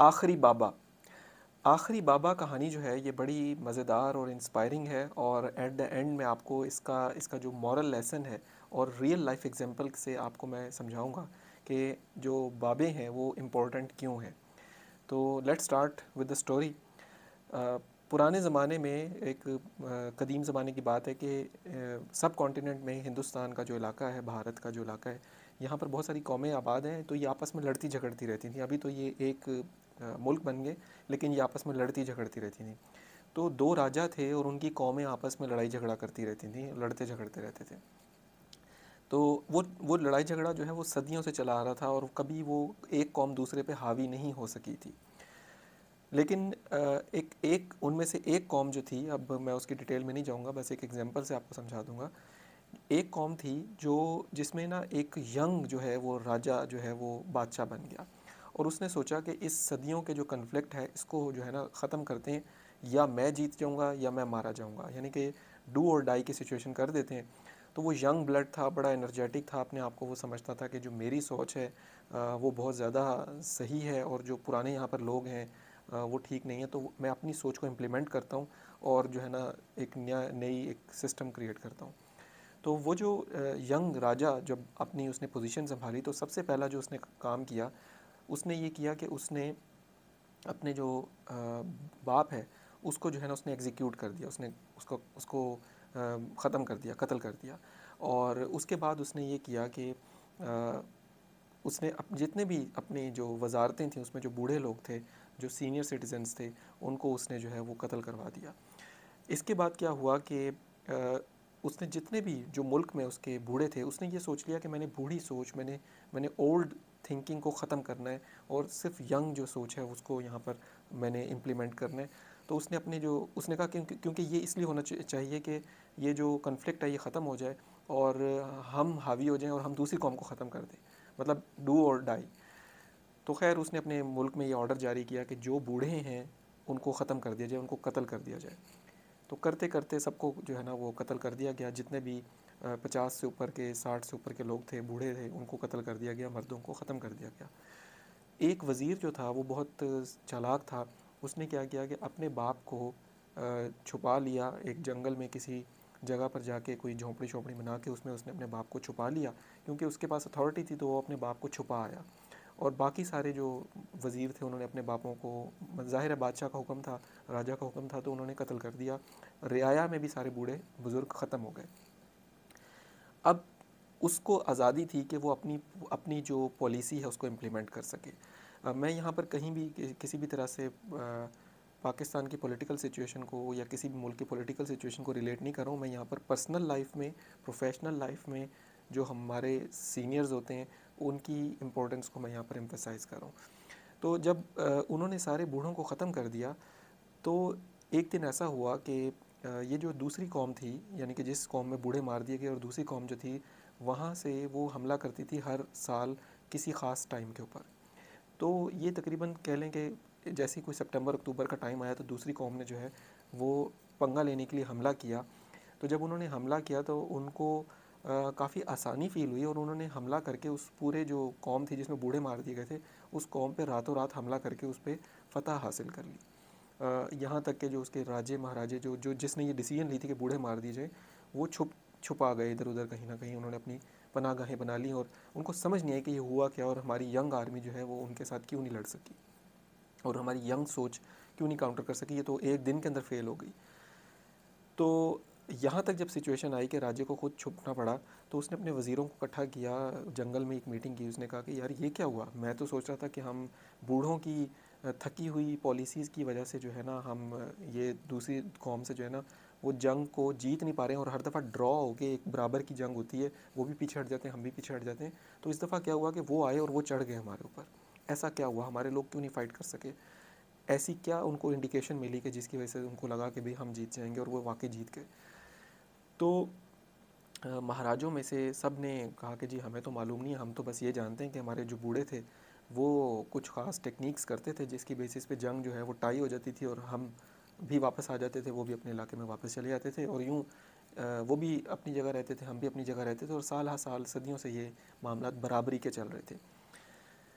आखिरी बाबा। आखिरी बाबा कहानी जो है ये बड़ी मज़ेदार और इंस्पायरिंग है, और एट द एंड में आपको इसका इसका जो मॉरल लेसन है और रियल लाइफ एग्जांपल से आपको मैं समझाऊंगा कि जो बाबे हैं वो इम्पोर्टेंट क्यों हैं। तो let's start with the story. पुराने ज़माने में एक कदीम ज़माने की बात है कि सब कॉन्टिनेंट में हिंदुस्तान का जो इलाका है, भारत का जो इलाका है, यहाँ पर बहुत सारी कौमें आबाद हैं, तो ये आपस में लड़ती झगड़ती रहती थी। अभी तो ये एक मुल्क बन गए, लेकिन ये आपस में लड़ती झगड़ती रहती थी। तो दो राजा थे और उनकी कौमें आपस में लड़ाई झगड़ा करती रहती थी, लड़ते झगड़ते रहते थे। तो वो लड़ाई झगड़ा जो है वो सदियों से चला आ रहा था, और कभी वो एक कौम दूसरे पे हावी नहीं हो सकी थी। लेकिन एक एक उनमें से एक कौम जो थी, अब मैं उसकी डिटेल में नहीं जाऊंगा, बस एक एग्जांपल से आपको समझा दूंगा। एक कौम थी जो जिसमें ना एक यंग जो है वो राजा जो है वो बादशाह बन गया, और उसने सोचा कि इस सदियों के जो कन्फ्लिक्ट है इसको जो है ना ख़त्म करते हैं, या मैं जीत जाऊंगा या मैं मारा जाऊंगा, यानी कि डू और डाई की सिचुएशन कर देते हैं। तो वो यंग ब्लड था, बड़ा एनर्जेटिक था अपने आप को, वो समझता था कि जो मेरी सोच है वो बहुत ज़्यादा सही है, और जो पुराने यहाँ पर लोग हैं वो ठीक नहीं है। तो मैं अपनी सोच को इम्प्लीमेंट करता हूँ, और जो है ना एक नई एक सिस्टम क्रिएट करता हूँ। तो वो जो यंग राजा जब अपनी उसने पोजीशन संभाली, तो सबसे पहला जो उसने काम किया, उसने ये किया कि उसने अपने जो बाप है उसको जो है ना उसने एग्जीक्यूट कर दिया, उसने उसको उसको ख़त्म कर दिया, कत्ल कर दिया। और उसके बाद उसने ये किया कि उसने जितने भी अपनी जो वजारतें थीं उसमें जो बूढ़े लोग थे, जो सीनियर सिटीजन्स थे, उनको उसने जो है वो कत्ल करवा दिया। इसके बाद क्या हुआ कि उसने जितने भी जो मुल्क में उसके बूढ़े थे, उसने ये सोच लिया कि मैंने बूढ़ी सोच, मैंने मैंने ओल्ड थिंकिंग को ख़त्म करना है, और सिर्फ यंग जो सोच है उसको यहाँ पर मैंने इम्प्लीमेंट करना है। तो उसने अपने जो उसने कहा क्योंकि ये इसलिए होना चाहिए कि ये जो कन्फ्लिक्ट है ये ख़त्म हो जाए, और हम हावी हो जाएं और हम दूसरी कौम को ख़त्म कर दें, मतलब डू और डाई। तो खैर उसने अपने मुल्क में ये ऑर्डर जारी किया कि जो बूढ़े हैं उनको ख़त्म कर दिया जाए, उनको कत्ल कर दिया जाए। तो करते करते सबको जो है ना वो कत्ल कर दिया गया, जितने भी 50 से ऊपर के, 60 से ऊपर के लोग थे, बूढ़े थे, उनको कत्ल कर दिया गया, मर्दों को ख़त्म कर दिया गया। एक वज़ीर जो था वो बहुत चालाक था। उसने क्या किया कि अपने बाप को छुपा लिया एक जंगल में, किसी जगह पर जाके कोई झोंपड़ी शोपड़ी बना के उसमें उसने अपने बाप को छुपा लिया, क्योंकि उसके पास अथॉरिटी थी, तो वो अपने बाप को छुपा आया। और बाकी सारे जो वज़ीर थे उन्होंने अपने बापों को, ज़ाहिर है बादशाह का हुक्म था, राजा का हुक्म था, तो उन्होंने कत्ल कर दिया। रियाया में भी सारे बूढ़े बुज़ुर्ग ख़त्म हो गए। अब उसको आज़ादी थी कि वो अपनी अपनी जो पॉलिसी है उसको इम्प्लीमेंट कर सके। मैं यहाँ पर कहीं भी किसी भी तरह से पाकिस्तान की पॉलिटिकल सिचुएशन को या किसी भी मुल्क की पॉलिटिकल सिचुएशन को रिलेट नहीं कर रहा हूँ। मैं यहाँ पर पर्सनल लाइफ में, प्रोफेशनल लाइफ में जो हमारे सीनियर्स होते हैं उनकी इम्पोर्टेंस को मैं यहाँ पर एम्फेसाइज़ कर रहा हूँ। तो जब उन्होंने सारे बूढ़ों को ख़त्म कर दिया, तो एक दिन ऐसा हुआ कि ये जो दूसरी कौम थी, यानी कि जिस कौम में बूढ़े मार दिए गए, और दूसरी कौम जो थी वहाँ से वो हमला करती थी हर साल किसी ख़ास टाइम के ऊपर। तो ये तकरीबन कह लें कि जैसे ही कोई सितंबर अक्टूबर का टाइम आया, तो दूसरी कौम ने जो है वो पंगा लेने के लिए हमला किया। तो जब उन्होंने हमला किया तो उनको काफ़ी आसानी फ़ील हुई, और उन्होंने हमला करके उस पूरे जो कौम थी जिसमें बूढ़े मार दिए गए थे, उस कौम पे रातों रात हमला करके उस पर फ़तह हासिल कर ली। यहाँ तक कि जो उसके राजे महाराजे जो जिसने ये डिसीजन ली थी कि बूढ़े मार दिए जाए, वो छुपा गए इधर उधर, कहीं ना कहीं उन्होंने अपनी पनाहगाहें बना ली, और उनको समझ नहीं आई कि ये हुआ क्या, और हमारी यंग आर्मी जो है वो उनके साथ क्यों नहीं लड़ सकी, और हमारी यंग सोच क्यों नहीं काउंटर कर सकी, ये तो एक दिन के अंदर फेल हो गई। तो यहाँ तक जब सिचुएशन आई कि राजे को खुद छुपना पड़ा, तो उसने अपने वज़ीरों को इकट्ठा किया, जंगल में एक मीटिंग की। उसने कहा कि यार ये क्या हुआ, मैं तो सोच रहा था कि हम बूढ़ों की थकी हुई पॉलिसीज़ की वजह से जो है ना हम ये दूसरी कौम से जो है ना वो जंग को जीत नहीं पा रहे हैं, और हर दफ़ा ड्रॉ होके एक बराबर की जंग होती है, वो भी पीछे हट जाते हैं, हम भी पीछे हट जाते हैं। तो इस दफ़ा क्या हुआ कि वो आए और वो चढ़ गए हमारे ऊपर। ऐसा क्या हुआ, हमारे लोग क्यों नहीं फ़ाइट कर सके, ऐसी क्या उनको इंडिकेशन मिली कि जिसकी वजह से उनको लगा कि भाई हम जीत जाएंगे, और वो वाकई जीत गए। तो महाराजों में से सब ने कहा कि जी हमें तो मालूम नहीं है, हम तो बस ये जानते हैं कि हमारे जो बूढ़े थे वो कुछ ख़ास टेक्निक्स करते थे जिसकी बेसिस पे जंग जो है वो टाई हो जाती थी, और हम भी वापस आ जाते थे, वो भी अपने इलाके में वापस चले जाते थे, और यूँ वो भी अपनी जगह रहते थे, हम भी अपनी जगह रहते थे, और साल हर साल सदियों से ये मामला बराबरी के चल रहे थे।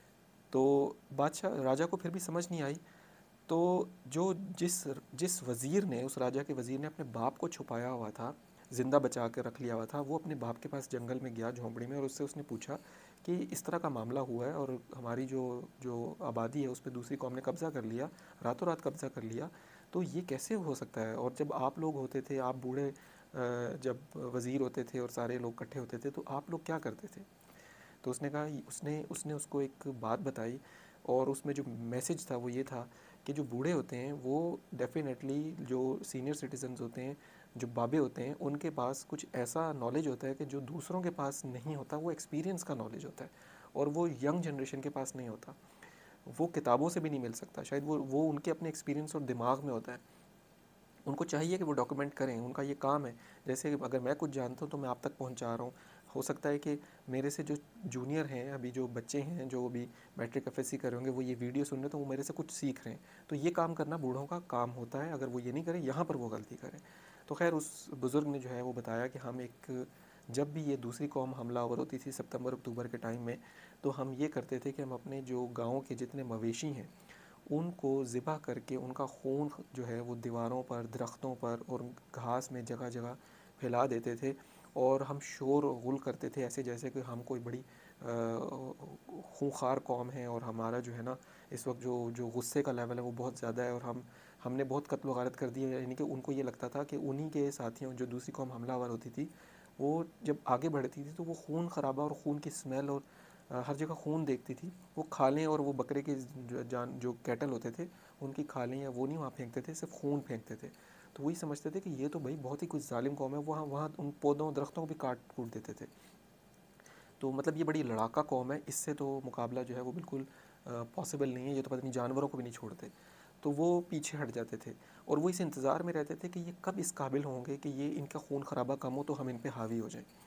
तो बादशाह राजा को फिर भी समझ नहीं आई। तो जो जिस जिस वज़ीर ने, उस राजा के वज़ीर ने अपने बाप को छुपाया हुआ था, ज़िंदा बचा के रख लिया हुआ था, वो अपने बाप के पास जंगल में गया झोंपड़ी में, और उससे उसने पूछा कि इस तरह का मामला हुआ है और हमारी जो जो आबादी है उस पर दूसरी कौम ने कब्ज़ा कर लिया, रातों रात कब्ज़ा कर लिया, तो ये कैसे हो सकता है? और जब आप लोग होते थे, आप बूढ़े जब वज़ीर होते थे और सारे लोग इकट्ठे होते थे, तो आप लोग क्या करते थे? तो उसने कहा, उसने उसने उसको एक बात बताई, और उसमें जो मैसेज था वो ये था कि जो बूढ़े होते हैं वो डेफिनेटली, जो सीनियर सिटीजन्स होते हैं, जो बाबे होते हैं, उनके पास कुछ ऐसा नॉलेज होता है कि जो दूसरों के पास नहीं होता, वो एक्सपीरियंस का नॉलेज होता है, और वो यंग जनरेशन के पास नहीं होता, वो किताबों से भी नहीं मिल सकता, शायद वो उनके अपने एक्सपीरियंस और दिमाग में होता है। उनको चाहिए कि वो डॉक्यूमेंट करें, उनका ये काम है। जैसे अगर मैं कुछ जानता हूँ तो मैं आप तक पहुँचा रहा हूँ। हो सकता है कि मेरे से जो जूनियर हैं, अभी जो बच्चे हैं जो अभी मैट्रिक एफएससी कर रहे होंगे, वो ये वीडियो सुन रहे हैं, तो वो मेरे से कुछ सीख रहे हैं। तो ये काम करना बूढ़ों का काम होता है, अगर वो ये नहीं करें, यहाँ पर वो गलती करें। तो खैर उस बुज़ुर्ग ने जो है वो बताया कि हम एक, जब भी ये दूसरी कौम हमलावर होती थी सितंबर अक्टूबर के टाइम में, तो हम ये करते थे कि हम अपने जो गाँव के जितने मवेशी हैं उनको ज़िबा करके उनका खून जो है वो दीवारों पर, दरख्तों पर और घास में जगह जगह फैला देते थे, और हम शोर गुल करते थे ऐसे जैसे कि हम कोई बड़ी खूंखार कौम है, और हमारा जो है ना इस वक्त जो जो गुस्से का लेवल है वो बहुत ज़्यादा है, और हमने बहुत कत्ल वारत कर दी है। यानी कि उनको ये लगता था कि उन्हीं के साथियों, जो दूसरी कौम हमलावर होती थी, वो जब आगे बढ़ती थी तो वो खून खराबा और खून की स्मेल और हर जगह खून देखती थी। वो खालें और वो बकरे के जो कैटल होते थे, उनकी खालें या वो नहीं वहाँ फेंकते थे, सिर्फ खून फेंकते थे। तो वही समझते थे कि ये तो भाई बहुत ही कुछ जालिम कौम है, वहाँ वहाँ उन पौधों दरख्तों को भी काट कूट देते थे। तो मतलब ये बड़ी लड़ाका कौम है, इससे तो मुकाबला जो है वो बिल्कुल पॉसिबल नहीं है, ये तो पता नहीं जानवरों को भी नहीं छोड़ते। तो वो पीछे हट जाते थे, और वो इस इंतज़ार में रहते थे कि ये कब इस काबिल होंगे कि ये इनका खून खराबा कम हो तो हम इन पे हावी हो जाएं।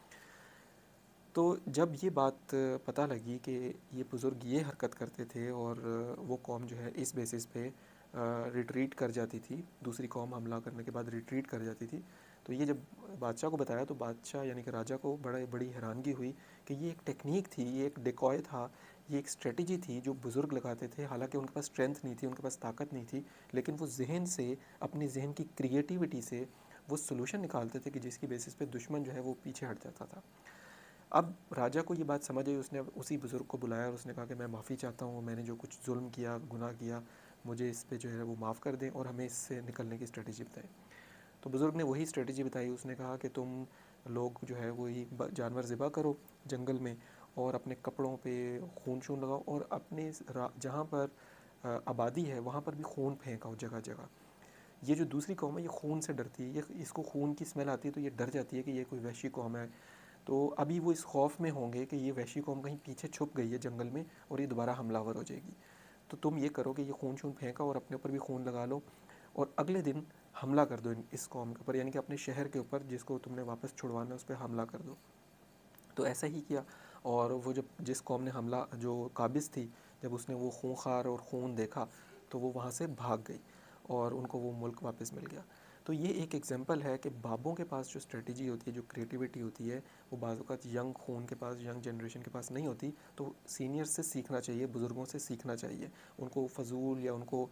तो जब ये बात पता लगी कि ये बुज़ुर्ग ये हरकत करते थे, और वो कौम जो है इस बेसिस पे रिट्रीट कर जाती थी, दूसरी कौम हमला करने के बाद रिट्रीट कर जाती थी, तो ये जब बादशाह को बताया तो बादशाह यानी कि राजा को बड़ी हैरानगी हुई कि ये एक टेक्निक थी, ये एक डिकॉय था, ये एक स्ट्रेटजी थी जो बुज़ुर्ग लगाते थे। हालांकि उनके पास स्ट्रेंथ नहीं थी, उनके पास ताकत नहीं थी, लेकिन वो जहन से, अपने जहन की क्रिएटिविटी से वो सोल्यूशन निकालते थे कि जिसकी बेसिस पे दुश्मन जो है वो पीछे हट जाता था। अब राजा को ये बात समझ आई, उसने उसी बुज़ुर्ग को बुलाया और उसने कहा कि मैं माफ़ी चाहता हूँ, मैंने जो कुछ जुल्म किया, गुनाह किया, मुझे इस पे जो है वो माफ़ कर दें और हमें इससे निकलने की स्ट्रेटजी बताएं। तो बुज़ुर्ग ने वही स्ट्रेटजी बताई। उसने कहा कि तुम लोग जो है वही जानवर ज़िबा करो जंगल में, और अपने कपड़ों पे खून शून लगाओ, और अपने जहाँ पर आबादी है वहाँ पर भी खून फेंकाओ जगह जगह। ये जो दूसरी कौम है ये खून से डरती है, ये इसको खून की स्मेल आती है तो ये डर जाती है कि ये कोई वहशी कौम है। तो अभी वो इस खौफ में होंगे कि ये वहशी कौम कहीं पीछे छुप गई है जंगल में और ये दोबारा हमलावर हो जाएगी। तो तुम ये करो कि ये खून शून फेंका और अपने ऊपर भी खून लगा लो, और अगले दिन हमला कर दो इस कौम के ऊपर, यानी कि अपने शहर के ऊपर जिसको तुमने वापस छुड़वाना है उस पर हमला कर दो। तो ऐसा ही किया, और वो जब जिस कौम ने हमला, जो काबिज़ थी, जब उसने वो खूंखार और खून देखा तो वो वहाँ से भाग गई, और उनको वो मुल्क वापस मिल गया। तो ये एक एग्जांपल है कि बाबों के पास जो स्ट्रेटजी होती है, जो क्रिएटिविटी होती है, वो बाज़ औक़ात यंग खून के पास, यंग जनरेशन के पास नहीं होती। तो सीनियर्स से सीखना चाहिए, बुज़ुर्गों से सीखना चाहिए, उनको फ़जूल या उनको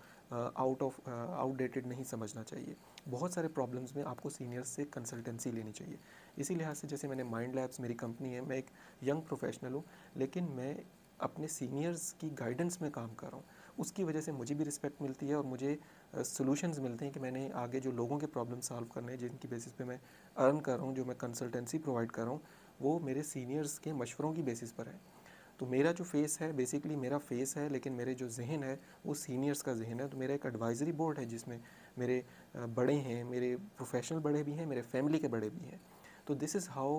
आउटडेटेड नहीं समझना चाहिए। बहुत सारे प्रॉब्लम्स में आपको सीनियर्स से कंसल्टेंसी लेनी चाहिए। इसी लिहाज से जैसे मैंने माइंड लैब्स, मेरी कंपनी है, मैं एक यंग प्रोफेशनल हूँ, लेकिन मैं अपने सीनियर्स की गाइडेंस में काम कर रहा हूँ। उसकी वजह से मुझे भी रिस्पेक्ट मिलती है, और मुझे सॉल्यूशंस मिलते हैं कि मैंने आगे जो लोगों के प्रॉब्लम सॉल्व करने हैं, जिनकी बेसिस पे मैं अर्न कर रहा हूँ, जो मैं कंसल्टेंसी प्रोवाइड कर रहा हूँ, वो मेरे सीनियर्स के मशवरों की बेसिस पर है। तो मेरा जो फेस है बेसिकली मेरा फेस है, लेकिन मेरे जो जहन है वो सीनियर्स का जहन है। तो मेरा एक एडवाइजरी बोर्ड है जिसमें मेरे बड़े हैं, मेरे प्रोफेशनल बड़े भी हैं, मेरे फैमिली के बड़े भी हैं। तो दिस इज़ हाउ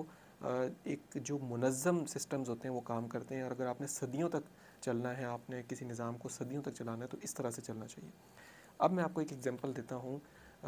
एक जो मुनज़्ज़म सिस्टम्स होते हैं वो काम करते हैं, और अगर आपने सदियों तक चलना है, आपने किसी निज़ाम को सदियों तक चलाना है, तो इस तरह से चलना चाहिए। अब मैं आपको एक एग्जांपल देता हूँ,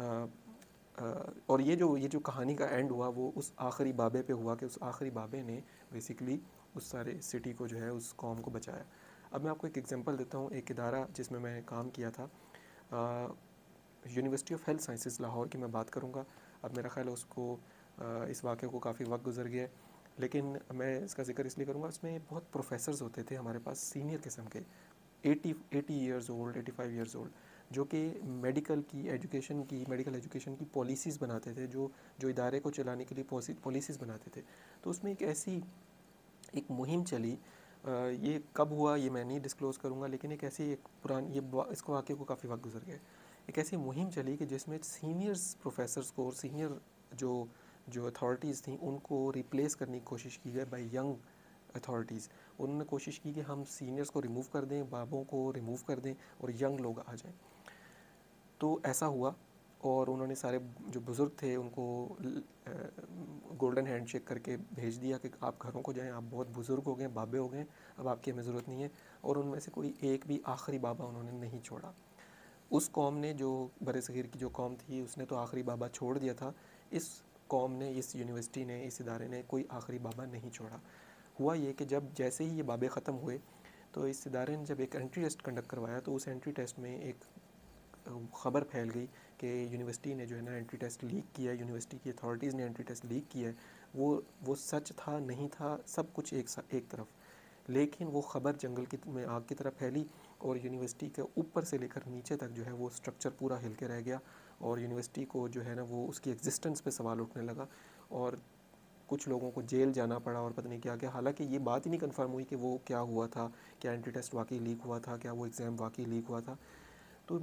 और ये जो कहानी का एंड हुआ वो उस आखिरी बाबे पे हुआ कि उस आखिरी बाबे ने बेसिकली उस सारे सिटी को जो है, उस कौम को बचाया। अब मैं आपको एक एग्जांपल देता हूँ, एक इदारा जिसमें मैं काम किया था, university of health sciences Lahore की मैं बात करूँगा। अब मेरा ख़्याल है उसको इस वाक़े को काफ़ी वक्त गुजर गया है, लेकिन मैं इसका ज़िक्र इसलिए करूँगा, उसमें बहुत प्रोफेसर्स होते थे हमारे पास, सीनियर किस्म के 80 80 ईयर्स ओल्ड, 85 ईयर्स ओल्ड, जो कि मेडिकल एजुकेशन की पॉलिसीज़ बनाते थे, जो इदारे को चलाने के लिए पॉलिसीज़ बनाते थे। तो उसमें एक मुहिम चली। ये कब हुआ ये मैं नहीं डिस्क्लोज़ करूँगा, लेकिन एक ऐसी एक पुरानी इसको वाक़ये को काफ़ी वक्त गुजर गया। एक ऐसी मुहिम चली कि जिसमें सीनियर्स प्रोफेसर्स को और सीनियर जो जो अथॉरिटीज़ थी उनको रिप्लेस करने की कोशिश की गई बाय यंग अथॉरिटीज़। उन्होंने कोशिश की कि हम सीनियर्स को रिमूव कर दें, बाबों को रिमूव कर दें और यंग लोग आ जाएं। तो ऐसा हुआ और उन्होंने सारे जो बुज़ुर्ग थे उनको गोल्डन हैंडशेक करके भेज दिया कि आप घरों को जाएं, आप बहुत बुज़ुर्ग हो गए, बाबे हो गए, अब आपकी हमें ज़रूरत नहीं है। और उनमें से कोई एक भी आखिरी बाबा उन्होंने नहीं छोड़ा। उस कौम ने, जो बरसगीर की जो कौम थी, उसने तो आखिरी बाबा छोड़ दिया था। इस कौम ने, इस यूनिवर्सिटी ने, इस इदारे ने कोई आखिरी बाबा नहीं छोड़ा। हुआ ये कि जब जैसे ही ये बाबे ख़त्म हुए तो इस इदारे ने जब एक एंट्री टेस्ट कंडक्ट करवाया तो उस एंट्री टेस्ट में एक ख़बर फैल गई कि यूनिवर्सिटी ने जो है ना एंट्री टेस्ट लीक किया है, यूनिवर्सिटी की अथॉरिटीज़ ने एंट्री टेस्ट लीक किया है। वो सच था नहीं था, सब कुछ एक तरफ, लेकिन वो ख़बर जंगल की में आग की तरह फैली और यूनिवर्सिटी के ऊपर से लेकर नीचे तक जो है वो स्ट्रक्चर पूरा हिल के रह गया और यूनिवर्सिटी को जो है ना वो उसकी एग्जिस्टेंस पे सवाल उठने लगा और कुछ लोगों को जेल जाना पड़ा और पता नहीं क्या क्या। हालांकि ये बात ही नहीं कंफर्म हुई कि वो क्या हुआ था, क्या एंट्री टेस्ट वाकई लीक हुआ था, क्या वो एग्ज़ाम वाकई लीक हुआ था। तो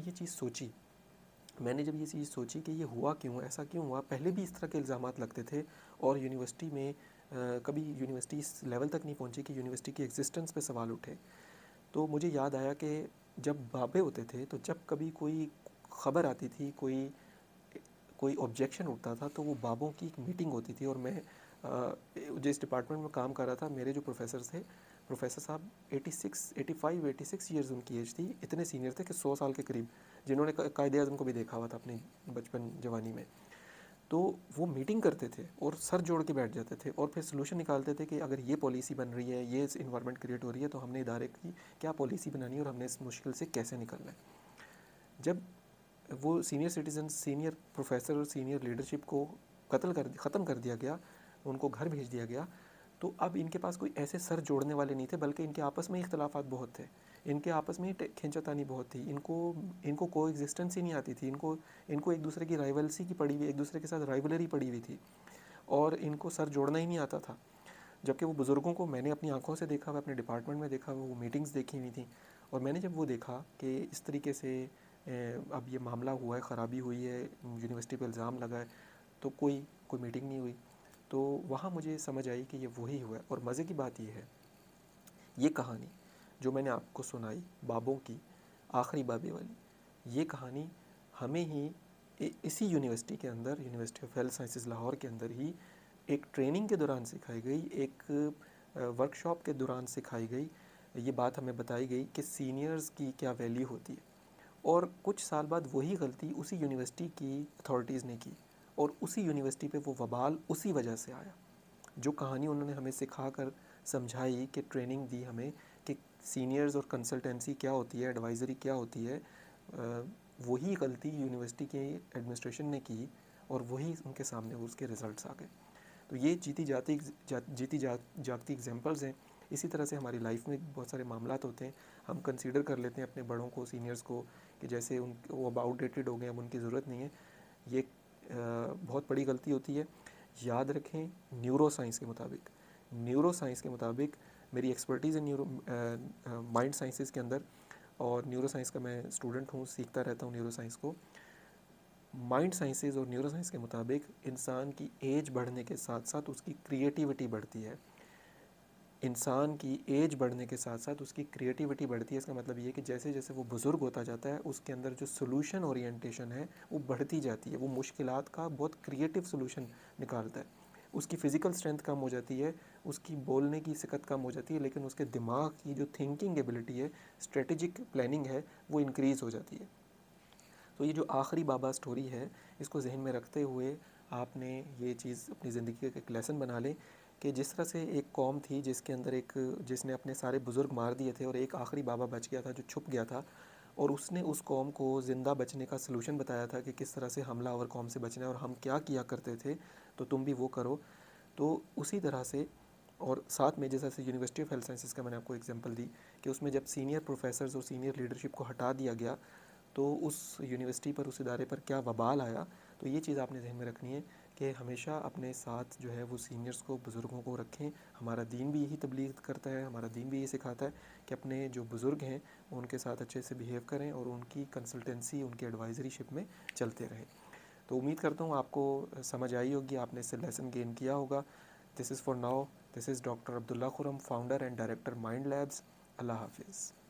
मैंने जब ये चीज़ सोची कि ये हुआ क्यों, ऐसा क्यों हुआ। पहले भी इस तरह के इल्ज़ामात लगते थे और यूनिवर्सिटी में कभी यूनिवर्सिटी इस लेवल तक नहीं पहुंची कि यूनिवर्सिटी की एग्जिस्टेंस पे सवाल उठे। तो मुझे याद आया कि जब बाबे होते थे तो जब कभी कोई ख़बर आती थी, कोई कोई ऑब्जेक्शन उठता था, तो वो बाबों की एक मीटिंग होती थी। और मैं जिस डिपार्टमेंट में काम कर रहा था, मेरे जो प्रोफेसर थे, प्रोफेसर साहब 86 ईयर्स उनकी एज थी। इतने सीनियर थे कि 100 साल के करीब, जिन्होंने कायदे आज़म को भी देखा हुआ था अपनी बचपन जवानी में। तो वो मीटिंग करते थे और सर जोड़ के बैठ जाते थे और फिर सोल्यूशन निकालते थे कि अगर ये पॉलिसी बन रही है, ये इन्वायरमेंट क्रिएट हो रही है, तो हमने इदारे की क्या पॉलिसी बनानी है और हमने इस मुश्किल से कैसे निकलना है। जब वो सीनियर प्रोफेसर और सीनियर लीडरशिप को ख़त्म कर दिया गया, उनको घर भेज दिया गया, तो अब इनके पास कोई ऐसे सर जोड़ने वाले नहीं थे, बल्कि इनके आपस में इख्तलाफात बहुत थे, इनके आपस में खींचातानी बहुत थी। इनको को एग्जिस्टेंस ही नहीं आती थी। इनको एक दूसरे की राइवल्सी की पड़ी हुई, एक दूसरे के साथ राइवलरी पड़ी हुई थी और इनको सर जोड़ना ही नहीं आता था। जबकि वो बुज़ुर्गों को मैंने अपनी आंखों से देखा हुआ, अपने डिपार्टमेंट में देखा हुआ, वो मीटिंग्स देखी हुई थी। और मैंने जब वो देखा कि इस तरीके से अब ये मामला हुआ है, ख़राबी हुई है, यूनिवर्सिटी पर इल्ज़ाम लगा है, तो कोई मीटिंग नहीं हुई। तो वहाँ मुझे समझ आई कि ये वही हुआ है। और मज़े की बात ये है, ये कहानी जो मैंने आपको सुनाई बाबों की, आखिरी बाबे वाली, ये कहानी हमें ही इसी यूनिवर्सिटी के अंदर, university of health sciences Lahore के अंदर ही एक ट्रेनिंग के दौरान सिखाई गई, एक वर्कशॉप के दौरान सिखाई गई। ये बात हमें बताई गई कि सीनियर्स की क्या वैल्यू होती है। और कुछ साल बाद वही गलती उसी यूनिवर्सिटी की अथॉरिटीज़ ने की और उसी यूनिवर्सिटी पे वो वबाल उसी वजह से आया। जो कहानी उन्होंने हमें सिखा कर समझाई, कि ट्रेनिंग दी हमें कि सीनियर्स और कंसल्टेंसी क्या होती है, एडवाइज़री क्या होती है, वही गलती यूनिवर्सिटी के एडमिनिस्ट्रेशन ने की और वही उनके सामने उसके रिज़ल्ट्स आ गए। तो ये जागती एग्जांपल्स हैं। इसी तरह से हमारी लाइफ में बहुत सारे मामलात होते हैं। हम कंसीडर कर लेते हैं अपने बड़ों को, सीनियर्स को, कि जैसे वो अब आउटडेटेड हो गए, अब उनकी ज़रूरत नहीं है। ये बहुत बड़ी गलती होती है। याद रखें, न्यूरो साइंस के मुताबिक मेरी एक्सपर्टीज़ है माइंड साइंसेस के अंदर, और न्यूरो साइंस का मैं स्टूडेंट हूँ, सीखता रहता हूँ न्यूरो साइंस को। माइंड साइंसेस और न्यूरो साइंस के मुताबिक इंसान की एज बढ़ने के साथ साथ उसकी क्रिएटिविटी बढ़ती है। इंसान की एज बढ़ने के साथ साथ उसकी क्रिएटिविटी बढ़ती है। इसका मतलब ये है कि जैसे जैसे वो बुज़ुर्ग होता जाता है, उसके अंदर जो सोल्यूशन ओरिएंटेशन है वो बढ़ती जाती है। वो मुश्किलात का बहुत क्रिएटिव सोल्यूशन निकालता है। उसकी फ़िज़िकल स्ट्रेंथ कम हो जाती है, उसकी बोलने की सिकत कम हो जाती है, लेकिन उसके दिमाग की जो थिंकिंग एबिलिटी है, स्ट्रेटेजिक प्लानिंग है, वो इंक्रीज़ हो जाती है। तो ये जो आखिरी बाबा स्टोरी है, इसको जहन में रखते हुए आपने ये चीज़ अपनी ज़िंदगी का एक लेसन बना लें कि जिस तरह से एक कौम थी जिसने अपने सारे बुज़ुर्ग मार दिए थे और एक आखिरी बाबा बच गया था जो छुप गया था, और उसने उस कौम को ज़िंदा बचने का सलूशन बताया था कि किस तरह से हमलावर कौम से बचना है और हम क्या किया करते थे, तो तुम भी वो करो। तो उसी तरह से और साथ में जैसे यूनिवर्सिटी ऑफ हेल्थ साइंसेज का मैंने आपको एग्जांपल दी कि उसमें जब सीनियर प्रोफेसर्स और सीनियर लीडरशिप को हटा दिया गया तो उस यूनिवर्सिटी पर, उस इदारे पर क्या वबाल आया। तो ये चीज़ आपने ध्यान में रखनी है कि हमेशा अपने साथ जो है वो सीनियर्स को, बुज़ुर्गों को रखें। हमारा दीन भी यही तबलीग करता है, हमारा दीन भी ये सिखाता है कि अपने जो बुज़ुर्ग हैं उनके साथ अच्छे से बिहेव करें और उनकी कंसल्टेंसी, उनकी एडवाइजरीशिप में चलते रहें। तो उम्मीद करता हूँ आपको समझ आई होगी, आपने इससे लेसन गेन किया होगा। This is for now, this is doctor Abdullah Khurram, founder and director mind labs. Allah हाफिज़।